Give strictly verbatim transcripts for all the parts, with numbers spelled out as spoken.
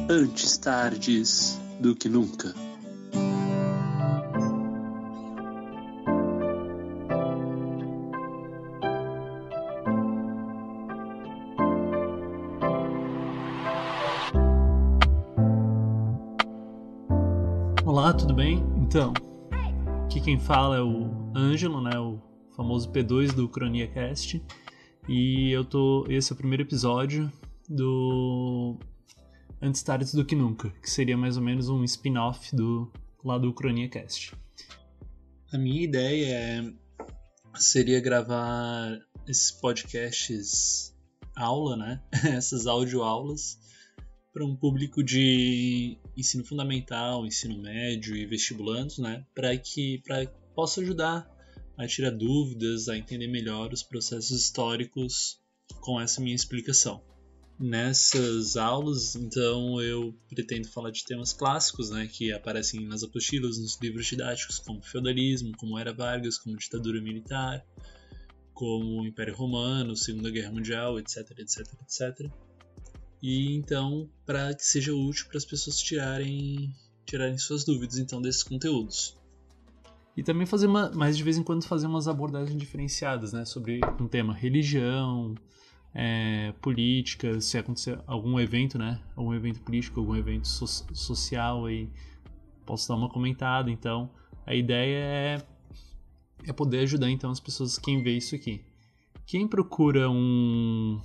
Antes tardes do que nunca. Olá, tudo bem? Então, aqui quem fala é o Ângelo, né, o famoso P dois do UcraniaCast, e eu tô, esse é o primeiro episódio do Antes Tardes do que Nunca, que seria mais ou menos um spin-off do, lá do UcraniaCast. A minha ideia é, seria gravar esses podcasts aula, né, essas audioaulas, para um público de ensino fundamental, ensino médio e vestibulandos, né, para que pra, possa ajudar a tirar dúvidas, a entender melhor os processos históricos com essa minha explicação. Nessas aulas, então, eu pretendo falar de temas clássicos, né, que aparecem nas apostilas, nos livros didáticos, como feudalismo, como Era Vargas, como ditadura militar, como Império Romano, Segunda Guerra Mundial, etc, etc, etcétera. E então, para que seja útil para as pessoas tirarem, tirarem suas dúvidas então desses conteúdos. E também fazer uma, mais de vez em quando fazer umas abordagens diferenciadas, né, sobre um tema religião, é, política, se acontecer algum evento, né, algum evento político, algum evento so- social, aí posso dar uma comentada. Então, a ideia é, é poder ajudar então as pessoas, quem vê isso aqui. Quem procura um,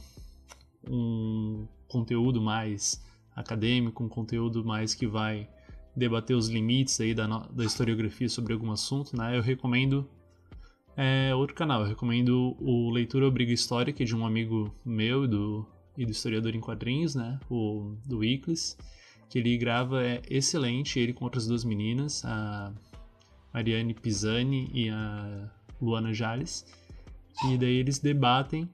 um conteúdo mais acadêmico, um conteúdo mais que vai debater os limites aí da, da historiografia sobre algum assunto, né, eu recomendo é, outro canal. Eu recomendo o Leitura Obriga História, que é de um amigo meu do, e do historiador em quadrinhos, né, o, do Iclis, que ele grava, é excelente, ele com outras duas meninas, a Mariane Pisani e a Luana Jales, e daí eles debatem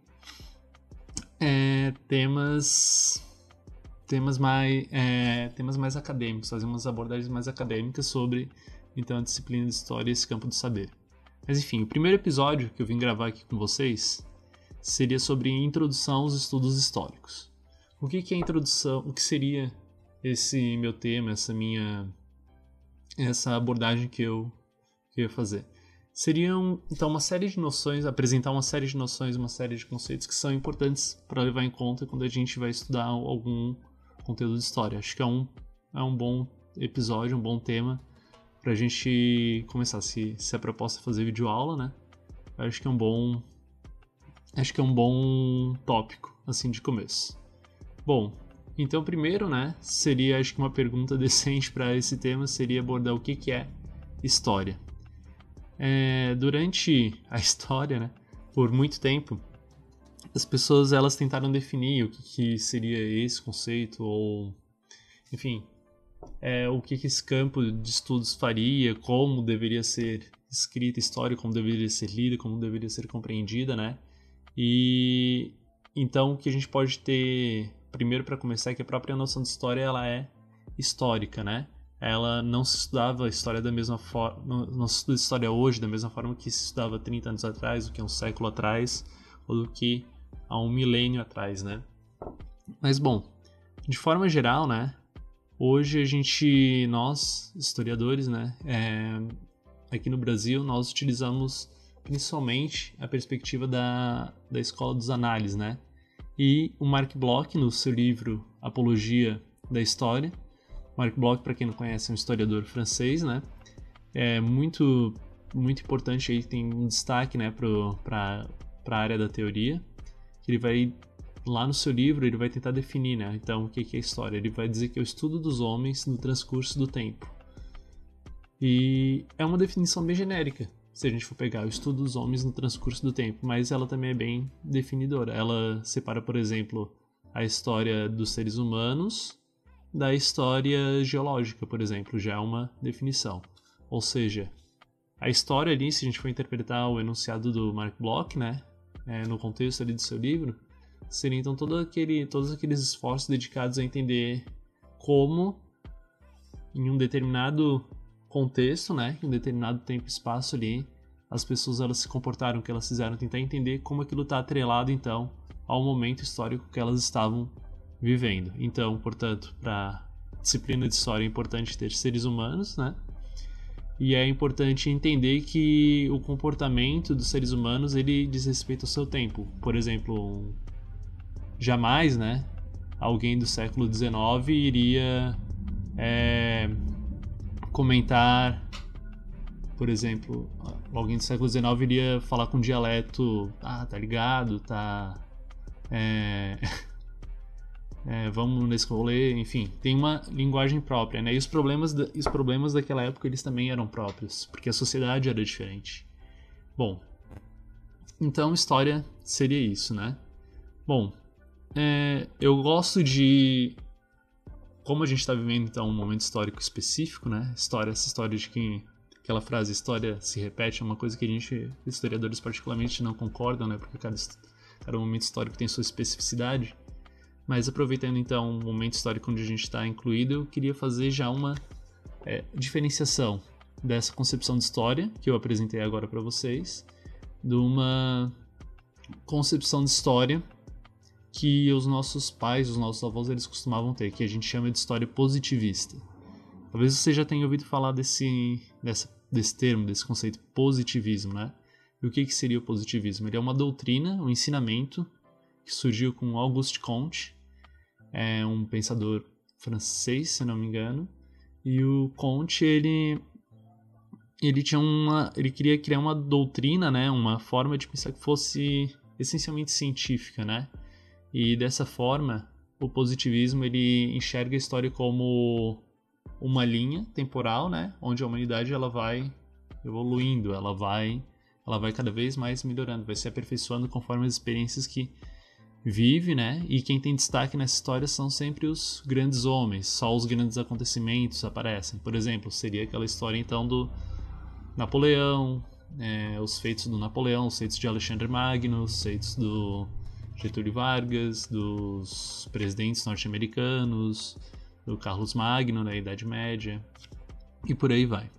é, temas temas mais é, temas mais acadêmicos, fazem umas abordagens mais acadêmicas sobre então a disciplina de história e esse campo do saber. Mas enfim, o primeiro episódio que eu vim gravar aqui com vocês seria sobre introdução aos estudos históricos. O que que é introdução? O que seria esse meu tema, essa minha essa abordagem que eu, que eu ia fazer? Seriam, então, uma série de noções, apresentar uma série de noções, uma série de conceitos que são importantes para levar em conta quando a gente vai estudar algum conteúdo de história. Acho que é um, é um bom episódio, um bom tema para a gente começar. Se, se a proposta é fazer videoaula, né? Acho que é um bom, acho que é um bom tópico, assim, de começo. Bom, então, primeiro, né, seria, acho que uma pergunta decente para esse tema seria abordar o que, que é história. É, durante a história, né, por muito tempo, as pessoas elas tentaram definir o que, que seria esse conceito, ou, enfim, é, o que, que esse campo de estudos faria, como deveria ser escrita a história, como deveria ser lida, como deveria ser compreendida, né? E então o que a gente pode ter, primeiro para começar, é que a própria noção de história ela é histórica, né? Ela não se estudava a história da mesma forma, não, não se estuda história hoje da mesma forma que se estudava trinta anos atrás, do que um século atrás, ou do que há um milênio atrás, né? Mas, bom, de forma geral, né, hoje a gente, nós, historiadores, né, é, aqui no Brasil, nós utilizamos principalmente a perspectiva da, da escola dos análises, né? E o Marc Bloch, no seu livro Apologia da História, Marc Bloch, para quem não conhece, é um historiador francês, né? É muito, muito importante, aí tem um destaque, né, para a área da teoria, que ele vai, lá no seu livro, ele vai tentar definir, né, então, o que é a história. Ele vai dizer que é o estudo dos homens no transcurso do tempo. E é uma definição bem genérica, se a gente for pegar o estudo dos homens no transcurso do tempo, mas ela também é bem definidora. Ela separa, por exemplo, a história dos seres humanos da história geológica, por exemplo, já é uma definição. Ou seja, a história ali, se a gente for interpretar o enunciado do Marc Bloch, né, é, no contexto ali do seu livro, seria então todo aquele, todos aqueles esforços dedicados a entender como, em um determinado contexto, né, em um determinado tempo e espaço ali, as pessoas elas se comportaram, o que elas fizeram, tentar entender como aquilo está atrelado então ao momento histórico que elas estavam vivendo. Então, portanto, para disciplina de história é importante ter seres humanos, né? E é importante entender que o comportamento dos seres humanos, ele diz respeito ao seu tempo. Por exemplo, jamais, né, alguém do século dezenove iria é, comentar, por exemplo, alguém do século dezenove iria falar com dialeto, ah, tá ligado, tá... É... É, vamos nesse rolê, enfim, tem uma linguagem própria, né? E os problemas, da, os problemas daquela época, eles também eram próprios, porque a sociedade era diferente. Bom, então história seria isso, né? Bom, é, eu gosto de... Como a gente está vivendo, então, um momento histórico específico, né? História, essa história de que... Aquela frase, história se repete, é uma coisa que a gente, historiadores particularmente, não concordam, né? Porque cada, cada momento histórico tem sua especificidade. Mas aproveitando então o momento histórico onde a gente está incluído, eu queria fazer já uma é, diferenciação dessa concepção de história que eu apresentei agora para vocês, de uma concepção de história que os nossos pais, os nossos avós, eles costumavam ter, que a gente chama de história positivista. Talvez você já tenha ouvido falar desse, dessa, desse termo, desse conceito positivismo, né? E o que, que seria o positivismo? Ele é uma doutrina, um ensinamento que surgiu com Auguste Comte, é um pensador francês, se não me engano, e o Comte, ele, ele, tinha uma, ele queria criar uma doutrina, né, uma forma de pensar que fosse essencialmente científica, né, e dessa forma, o positivismo, ele enxerga a história como uma linha temporal, né, onde a humanidade ela vai evoluindo, ela vai, ela vai cada vez mais melhorando, vai se aperfeiçoando conforme as experiências que vive, né? E quem tem destaque nessa história são sempre os grandes homens, só os grandes acontecimentos aparecem. Por exemplo, seria aquela história então do Napoleão, é, os feitos do Napoleão, os feitos de Alexandre Magno, os feitos do Getúlio Vargas, dos presidentes norte-americanos, do Carlos Magno na Idade Média, e por aí vai.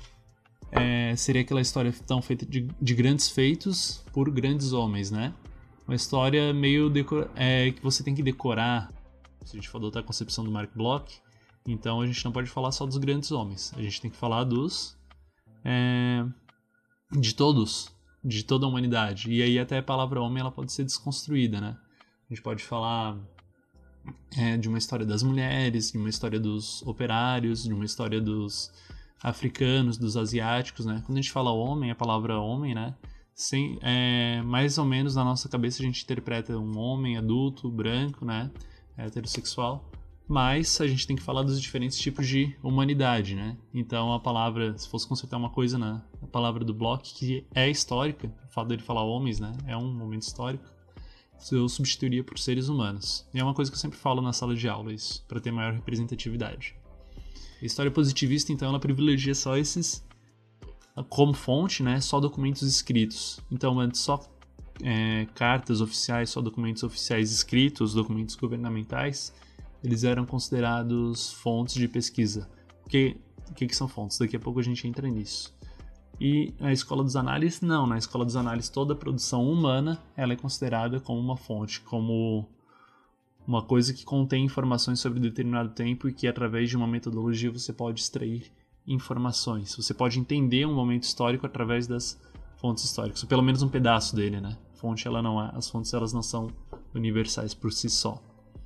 É, seria aquela história então feita de, de grandes feitos por grandes homens, né? Uma história meio decor... é, que você tem que decorar. Se a gente for adotar a concepção do Mark Bloch, então a gente não pode falar só dos grandes homens. A gente tem que falar dos... É, de todos. De toda a humanidade. E aí até a palavra homem ela pode ser desconstruída, né? A gente pode falar é, de uma história das mulheres, de uma história dos operários, de uma história dos africanos, dos asiáticos, né? Quando a gente fala homem, a palavra homem, né? Sim, é, mais ou menos na nossa cabeça a gente interpreta um homem adulto, branco, né, heterossexual, mas a gente tem que falar dos diferentes tipos de humanidade, né? Então a palavra, se fosse consertar uma coisa na a palavra do Bloch, que é histórica, o fato dele falar homens, né, é um momento histórico, eu substituiria por seres humanos. E é uma coisa que eu sempre falo na sala de aula, isso, para ter maior representatividade. A história positivista, então, ela privilegia só esses... como fonte, né, só documentos escritos. Então, antes só é, cartas oficiais, só documentos oficiais escritos, documentos governamentais, eles eram considerados fontes de pesquisa. O que, que, que são fontes? Daqui a pouco a gente entra nisso. E na escola dos análises, não. Na escola dos análises, toda a produção humana ela é considerada como uma fonte, como uma coisa que contém informações sobre determinado tempo e que, através de uma metodologia, você pode extrair informações. Você pode entender um momento histórico através das fontes históricas, ou pelo menos um pedaço dele, né? Fonte, ela não é, as fontes elas não são universais por si só.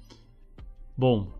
Bom,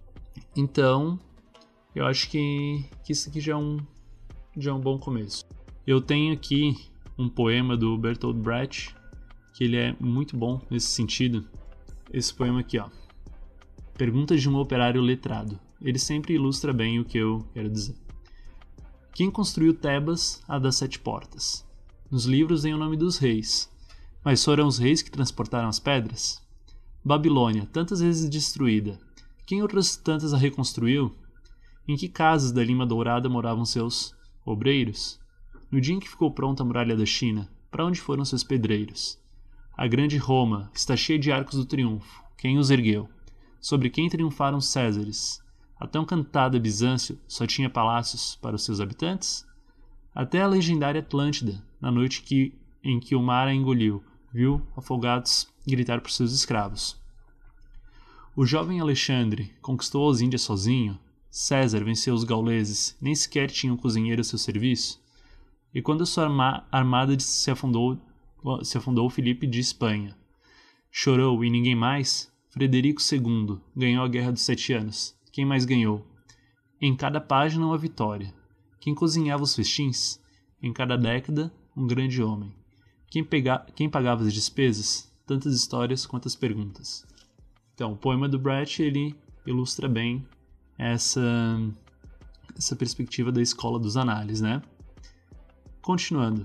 então eu acho que, que isso aqui já é, um, já é um bom começo. Eu tenho aqui um poema do Bertolt Brecht, que ele é muito bom nesse sentido. Esse poema aqui, ó. Perguntas de um operário letrado. Ele sempre ilustra bem o que eu quero dizer. Quem construiu Tebas, a das sete portas? Nos livros vem o nome dos reis. Mas foram os reis que transportaram as pedras? Babilônia, tantas vezes destruída. Quem outras tantas a reconstruiu? Em que casas da Lima Dourada moravam seus obreiros? No dia em que ficou pronta a muralha da China, para onde foram seus pedreiros? A grande Roma está cheia de arcos do triunfo. Quem os ergueu? Sobre quem triunfaram Césares? A tão cantada Bizâncio só tinha palácios para os seus habitantes? Até a legendária Atlântida, na noite que, em que o mar a engoliu, viu afogados gritar por seus escravos. O jovem Alexandre conquistou as Índias sozinho, César venceu os gauleses, nem sequer tinha um cozinheiro a seu serviço? E quando a sua arma- armada se afundou, se afundou Filipe de Espanha, chorou e ninguém mais? Frederico segundo ganhou a Guerra dos Sete Anos. Quem mais ganhou? Em cada página uma vitória. Quem cozinhava os festins? Em cada década, um grande homem. Quem, pega... Quem pagava as despesas? Tantas histórias quantas perguntas. Então, o poema do Brecht, ele ilustra bem essa, essa perspectiva da escola dos análises, né? Continuando.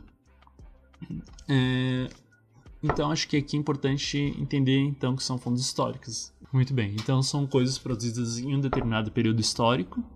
É... Então, acho que aqui é importante entender, então, que são fontes históricas. Muito bem. Então, são coisas produzidas em um determinado período histórico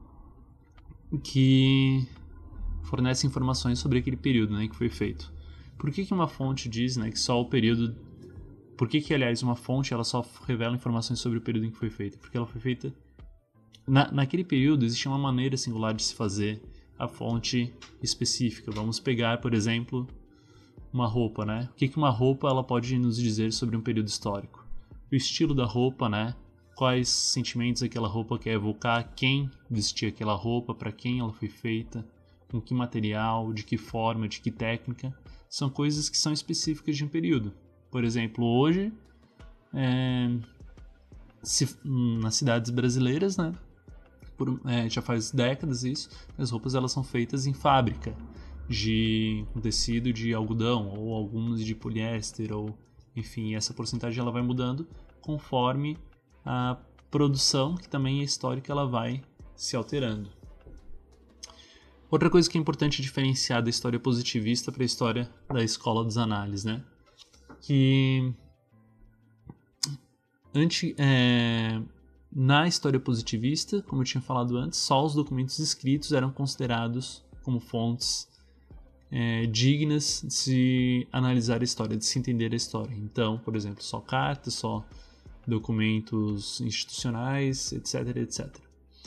que fornecem informações sobre aquele período, né, que foi feito. Por que que uma fonte diz, né, que só o período... Por que que, aliás, uma fonte ela só revela informações sobre o período em que foi feita? Porque ela foi feita... Na, naquele período, existia uma maneira singular de se fazer a fonte específica. Vamos pegar, por exemplo, uma roupa, né? O que que uma roupa ela pode nos dizer sobre um período histórico? O estilo da roupa, né? Quais sentimentos aquela roupa quer evocar, quem vestia aquela roupa, para quem ela foi feita, com que material, de que forma, de que técnica. São coisas que são específicas de um período. Por exemplo, hoje, é, se, nas cidades brasileiras, né? Por, é, já faz décadas isso, as roupas elas são feitas em fábrica, de um tecido de algodão, ou algumas de poliéster, ou enfim, essa porcentagem ela vai mudando conforme a produção, que também é histórica, ela vai se alterando. Outra coisa que é importante diferenciar da história positivista para a história da escola dos análises, né? Que antes, é, na história positivista, como eu tinha falado antes, só os documentos escritos eram considerados como fontes é, dignas de se analisar a história, de se entender a história. Então, por exemplo, só cartas, só documentos institucionais, etc, etcétera.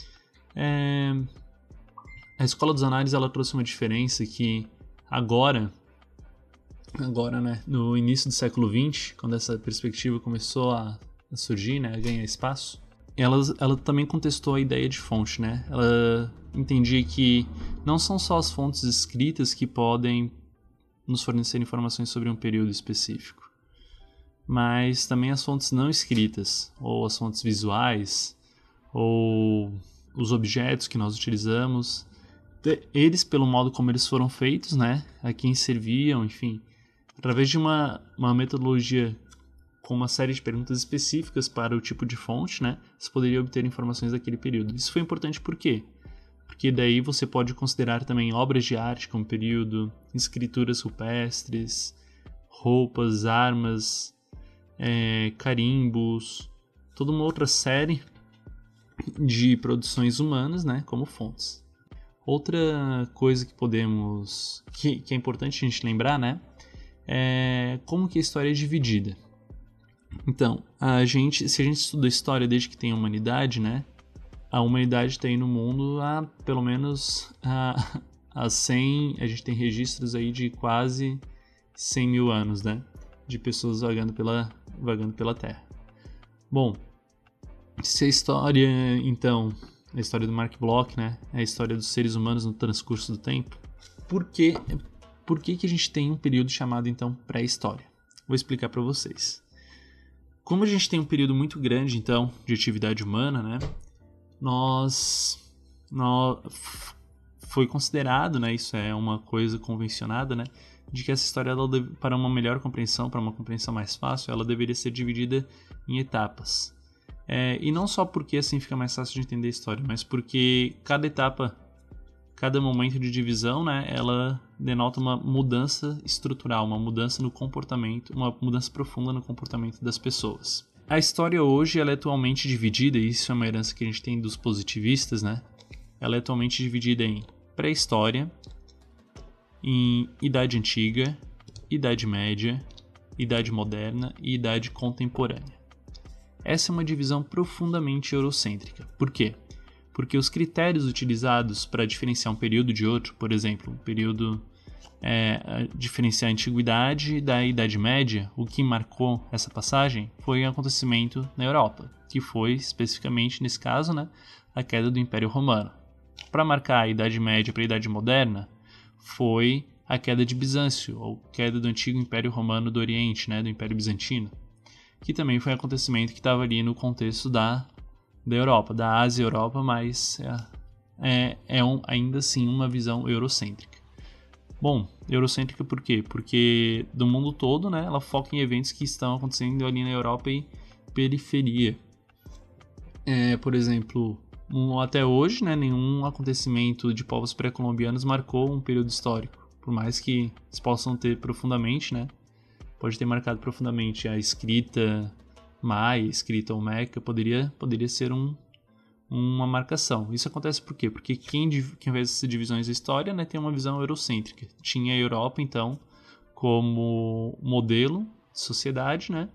É, a escola dos análises ela trouxe uma diferença que agora, agora, né, no início do século vinte, quando essa perspectiva começou a, a surgir, né, a ganhar espaço, ela, ela também contestou a ideia de fonte, né? Ela entendia que não são só as fontes escritas que podem nos fornecer informações sobre um período específico, mas também as fontes não escritas, ou as fontes visuais, ou os objetos que nós utilizamos, eles, pelo modo como eles foram feitos, né, a quem serviam, enfim, através de uma, uma metodologia com uma série de perguntas específicas para o tipo de fonte, né, você poderia obter informações daquele período. Isso foi importante por quê? Porque daí você pode considerar também obras de arte como período, escrituras rupestres, roupas, armas, é, carimbos, toda uma outra série de produções humanas, né, como fontes. Outra coisa que podemos, que, que é importante a gente lembrar, né, é como que a história é dividida. Então, a gente, se a gente estuda história desde que tem a humanidade, né, a humanidade está aí no mundo há pelo menos há, há cem, a gente tem registros aí de quase cem mil anos, né, de pessoas vagando pela, vagando pela Terra. Bom, se a história, então, a história do Mark Bloch, né, é a história dos seres humanos no transcurso do tempo, por que, por que, que a gente tem um período chamado, então, pré-história? Vou explicar para vocês. Como a gente tem um período muito grande, então, de atividade humana, né, nós, nós foi considerado, né, isso é uma coisa convencionada, né, de que essa história, ela deve, para uma melhor compreensão, para uma compreensão mais fácil, ela deveria ser dividida em etapas. É, e não só porque assim fica mais fácil de entender a história, mas porque cada etapa, cada momento de divisão, né, ela denota uma mudança estrutural, uma mudança no comportamento, uma mudança profunda no comportamento das pessoas. A história hoje ela é atualmente dividida, e isso é uma herança que a gente tem dos positivistas, né? Ela é atualmente dividida em pré-história, em Idade Antiga, Idade Média, Idade Moderna e Idade Contemporânea. Essa é uma divisão profundamente eurocêntrica. Por quê? Porque os critérios utilizados para diferenciar um período de outro, por exemplo, um período é, diferenciar a Antiguidade da Idade Média, o que marcou essa passagem foi um acontecimento na Europa, que foi, especificamente nesse caso, né, a queda do Império Romano. Para marcar a Idade Média para a Idade Moderna, foi a queda de Bizâncio, ou queda do antigo Império Romano do Oriente, né, do Império Bizantino, que também foi um acontecimento que estava ali no contexto da, da Europa, da Ásia e Europa, mas é, é um, ainda assim uma visão eurocêntrica. Bom, eurocêntrica por quê? Porque do mundo todo, né, ela foca em eventos que estão acontecendo ali na Europa e periferia. É, por exemplo, um, até hoje, né, nenhum acontecimento de povos pré-colombianos marcou um período histórico, por mais que eles possam ter profundamente, né, pode ter marcado profundamente a escrita maia, escrita olmeca, poderia, poderia ser um, uma marcação. Isso acontece por quê? Porque quem, quem fez essas divisões da história, né, tem uma visão eurocêntrica. Tinha a Europa, então, como modelo de sociedade, né?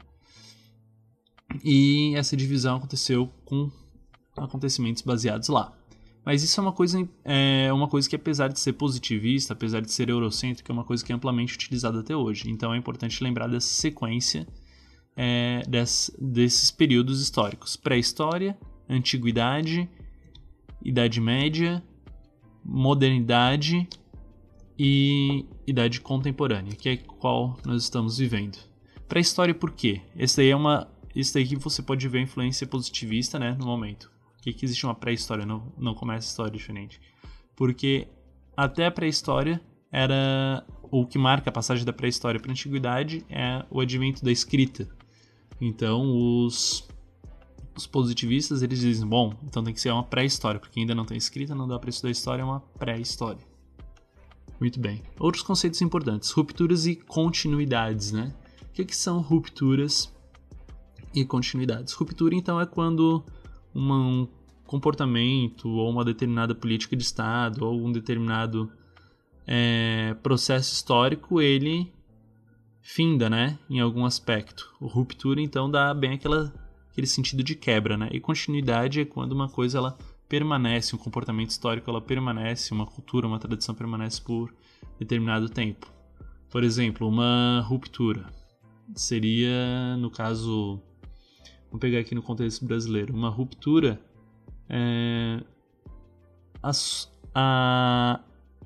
E essa divisão aconteceu com acontecimentos baseados lá. Mas isso é uma coisa, é uma coisa que, apesar de ser positivista, apesar de ser eurocêntrica, é uma coisa que é amplamente utilizada até hoje. Então é importante lembrar dessa sequência é, desse, desses períodos históricos. Pré-história, Antiguidade, Idade Média, Modernidade e Idade Contemporânea, que é qual nós estamos vivendo. Pré-história por quê? Esse daí é uma, esse daí que você pode ver a influência positivista, né, no momento. Por que, que existe uma pré-história, não, não começa a história diferente? Porque até a pré-história era o que marca a passagem da pré-história para a Antiguidade é o advento da escrita. Então os Os positivistas, eles dizem, bom, então tem que ser uma pré-história, porque ainda não tem escrita, não dá para estudar história, é uma pré-história. Muito bem. Outros conceitos importantes, rupturas e continuidades, né? O que, que são rupturas e continuidades? Ruptura, então, é quando uma, um comportamento ou uma determinada política de Estado ou um determinado é, processo histórico, ele finda, né, em algum aspecto. O ruptura, então, dá bem aquela... aquele sentido de quebra, né? E continuidade é quando uma coisa ela permanece, um comportamento histórico ela permanece, uma cultura, uma tradição permanece por determinado tempo. Por exemplo, uma ruptura seria, no caso, vamos pegar aqui no contexto brasileiro, uma ruptura é a, a,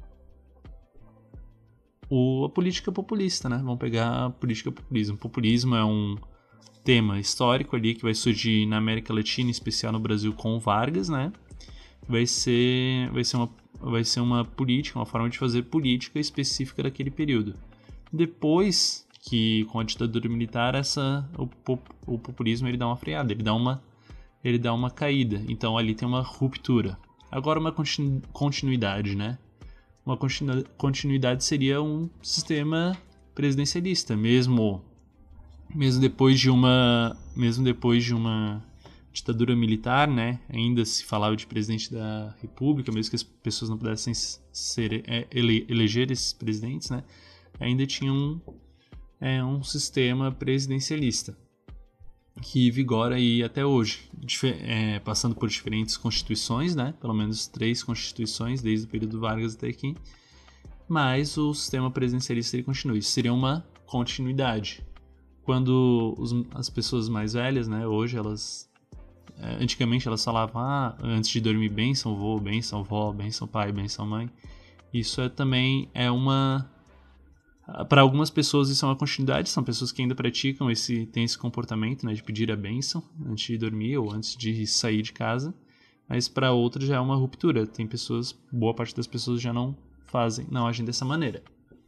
o, a política populista, né? Vamos pegar a política populismo. Populismo é um tema histórico ali que vai surgir na América Latina, em especial no Brasil com Vargas, né? Vai ser, vai ser uma, vai ser uma política, uma forma de fazer política específica daquele período. Depois que, com a ditadura militar, essa, o, o populismo ele dá uma freada, ele dá uma, ele dá uma caída. Então ali tem uma ruptura. Agora uma continu, continuidade, né? Uma continu, continuidade seria um sistema presidencialista, mesmo mesmo depois de uma mesmo depois de uma ditadura militar, né, ainda se falava de presidente da República, mesmo que as pessoas não pudessem ser é, ele, eleger esses presidentes, né, ainda tinha um, é, um sistema presidencialista que vigora aí até hoje, é, passando por diferentes constituições, né, pelo menos três constituições desde o período Vargas até aqui, mas o sistema presidencialista ele continua. Isso seria uma continuidade. Quando os, as pessoas mais velhas, né, hoje elas, é, antigamente elas falavam, ah, antes de dormir, bênção vô, bênção vó, bênção pai, bênção mãe. Isso é também é uma, para algumas pessoas isso é uma continuidade, são pessoas que ainda praticam esse, tem esse comportamento, né, de pedir a bênção antes de dormir ou antes de sair de casa, mas para outras já é uma ruptura, tem pessoas, boa parte das pessoas já não fazem, não agem dessa maneira.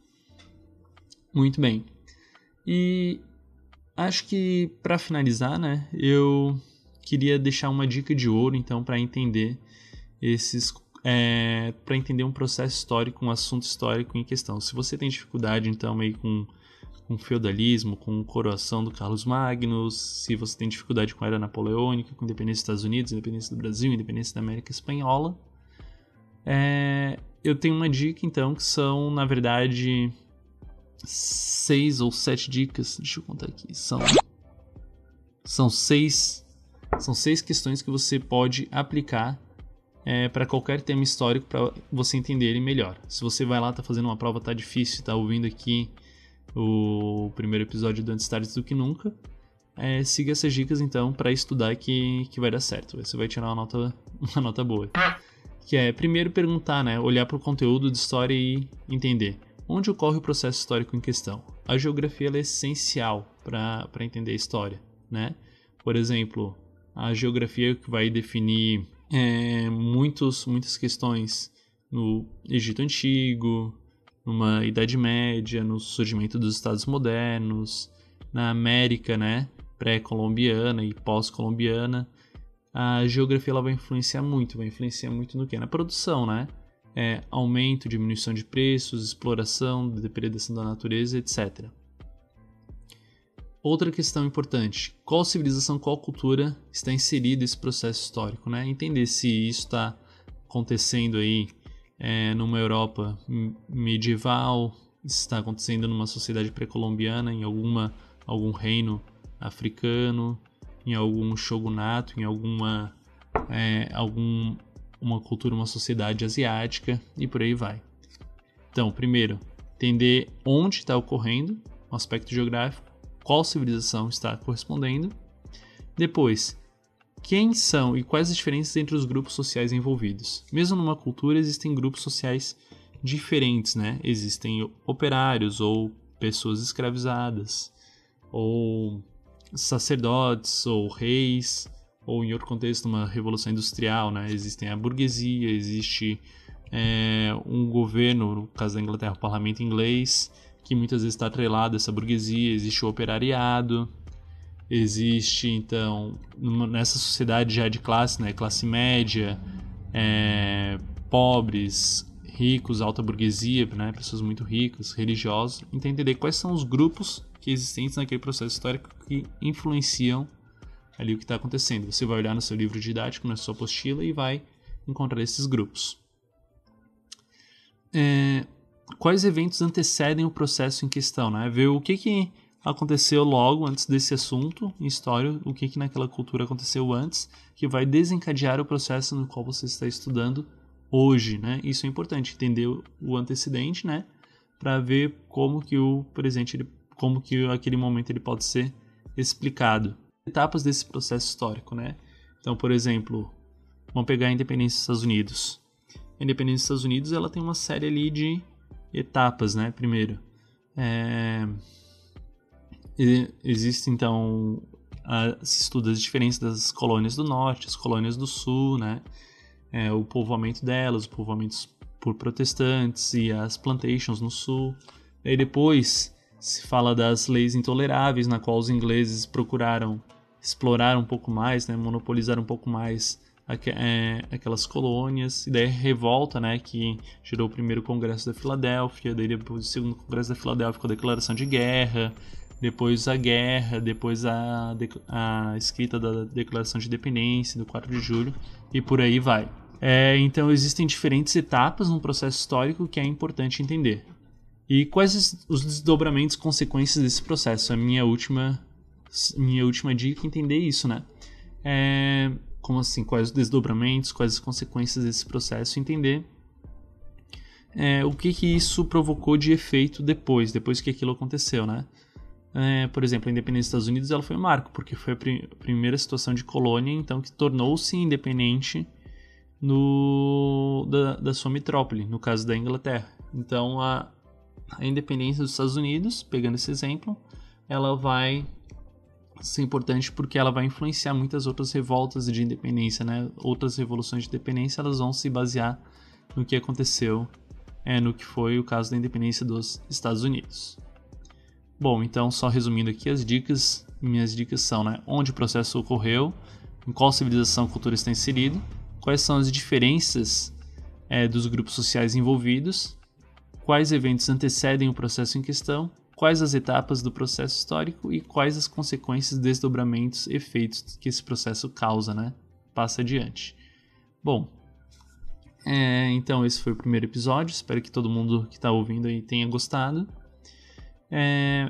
Muito bem. E acho que para finalizar, né, eu queria deixar uma dica de ouro, então, para entender esses, é, para entender um processo histórico, um assunto histórico em questão. Se você tem dificuldade, então, meio com com feudalismo, com coroação do Carlos Magno, se você tem dificuldade com a era napoleônica, com independência dos Estados Unidos, independência do Brasil, independência da América Espanhola, é, eu tenho uma dica, então, que são, na verdade, seis ou sete dicas, deixa eu contar aqui, são, são, seis, são seis questões que você pode aplicar é, para qualquer tema histórico para você entender ele melhor. Se você vai lá, tá fazendo uma prova, tá difícil, tá ouvindo aqui o primeiro episódio do Antes Tarde do Que Nunca, é, siga essas dicas então para estudar que, que vai dar certo. Você vai tirar uma nota, uma nota boa. Que é primeiro perguntar, né, olhar para o conteúdo de história e entender onde ocorre o processo histórico em questão. A geografia ela é essencial para entender a história, né? Por exemplo, a geografia que vai definir é, muitos, muitas questões no Egito Antigo, numa Idade Média, no surgimento dos Estados modernos, na América, né, pré-colombiana e pós-colombiana. A geografia ela vai influenciar muito, vai influenciar muito no quê? Na produção, né? É, aumento, diminuição de preços, exploração, depredação da natureza, etcétera. Outra questão importante, qual civilização, qual cultura está inserida nesse processo histórico, né? Entender se isso está acontecendo aí é, numa Europa medieval, se está acontecendo numa sociedade pré-colombiana, em alguma, algum reino africano, em algum shogunato, em alguma é, algum, uma cultura, uma sociedade asiática e por aí vai. Então, primeiro, entender onde está ocorrendo o aspecto geográfico, qual civilização está correspondendo. Depois, quem são e quais as diferenças entre os grupos sociais envolvidos. Mesmo numa cultura existem grupos sociais diferentes, né? Existem operários ou pessoas escravizadas, ou sacerdotes ou reis, ou em outro contexto uma revolução industrial, né? Existem a burguesia, existe é, um governo, no caso da Inglaterra, o parlamento inglês, que muitas vezes está atrelado a essa burguesia, existe o operariado, existe então nessa sociedade já de classe, né? Classe média, é, pobres, ricos, alta burguesia, né? Pessoas muito ricas, religiosos, então entender quais são os grupos que existentes naquele processo histórico que influenciam ali o que está acontecendo. Você vai olhar no seu livro didático, na sua apostila e vai encontrar esses grupos. É, quais eventos antecedem o processo em questão, né? Ver o que, que aconteceu logo antes desse assunto em história, o que, que naquela cultura aconteceu antes, que vai desencadear o processo no qual você está estudando hoje, né? Isso é importante, entender o antecedente, né? Para ver como que o presente ele como que aquele momento ele pode ser explicado. Etapas desse processo histórico, né? Então, por exemplo, vamos pegar a independência dos Estados Unidos. A independência dos Estados Unidos ela tem uma série ali de etapas, né? Primeiro, é... existe então a... se estuda as diferenças das colônias do norte, as colônias do sul, né? É, o povoamento delas, os povoamentos por protestantes e as plantations no sul. Aí depois se fala das leis intoleráveis, na qual os ingleses procuraram explorar um pouco mais, né, monopolizar um pouco mais aqu- é, aquelas colônias, e daí a revolta, né, que gerou o primeiro Congresso da Filadélfia, daí depois o segundo Congresso da Filadélfia com a declaração de guerra, depois a guerra, depois a, de- a escrita da Declaração de Independência, do quatro de julho, e por aí vai. É, então existem diferentes etapas no processo histórico que é importante entender. E quais os desdobramentos, consequências desse processo? A minha última, minha última dica é entender isso, né? É, como assim? Quais os desdobramentos, quais as consequências desse processo? Entender é, o que, que isso provocou de efeito depois, depois que aquilo aconteceu, né? É, por exemplo, a independência dos Estados Unidos ela foi um marco, porque foi a, prim- a primeira situação de colônia, então, que tornou-se independente no, da, da sua metrópole, no caso da Inglaterra. Então, a A independência dos Estados Unidos, pegando esse exemplo, ela vai ser importante porque ela vai influenciar muitas outras revoltas de independência, né? Outras revoluções de independência, elas vão se basear no que aconteceu, é, no que foi o caso da independência dos Estados Unidos. Bom, então, só resumindo aqui as dicas, minhas dicas são, né? Onde o processo ocorreu, em qual civilização a cultura está inserida, quais são as diferenças é, dos grupos sociais envolvidos, quais eventos antecedem o processo em questão, quais as etapas do processo histórico e quais as consequências, desdobramentos, efeitos que esse processo causa, né? Passa adiante. Bom, é, então esse foi o primeiro episódio, espero que todo mundo que está ouvindo aí tenha gostado. É,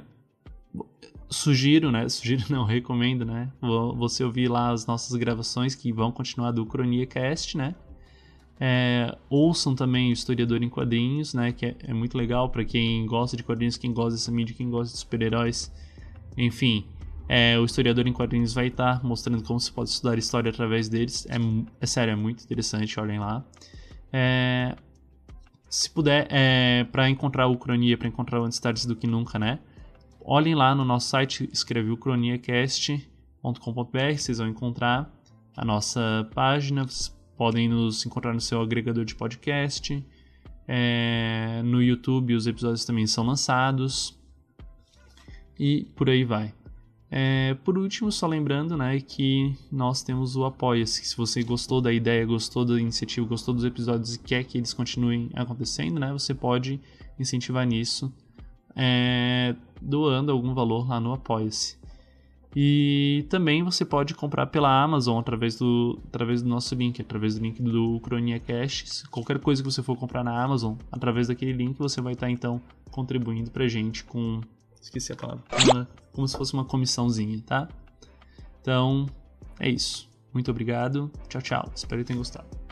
sugiro, né? Sugiro não, recomendo, né? Você ouvir lá as nossas gravações que vão continuar do CroniaCast, né? É, ouçam também o Historiador em Quadrinhos, né, que é, é muito legal para quem gosta de quadrinhos, quem gosta dessa mídia, quem gosta de super-heróis. Enfim, é, o Historiador em Quadrinhos vai estar mostrando como se pode estudar história através deles. É, é sério, é muito interessante, olhem lá. É, se puder, é, para encontrar o Cronia, para encontrar o Antes Tarde do que Nunca, né, olhem lá no nosso site, escreve o croniacast ponto com ponto b r, vocês vão encontrar a nossa página. Vocês podem nos encontrar no seu agregador de podcast. É, no YouTube os episódios também são lançados. E por aí vai. É, por último, só lembrando, né, que nós temos o Apoia-se. Se você gostou da ideia, gostou da iniciativa, gostou dos episódios e quer que eles continuem acontecendo, né, você pode incentivar nisso, é, doando algum valor lá no Apoia-se. E também você pode comprar pela Amazon através do, através do nosso link, através do link do CroniaCast. Qualquer coisa que você for comprar na Amazon, através daquele link você vai estar então contribuindo pra gente com... Esqueci a palavra. Uma, como se fosse uma comissãozinha, tá? Então, é isso. Muito obrigado. Tchau, tchau. Espero que tenham gostado.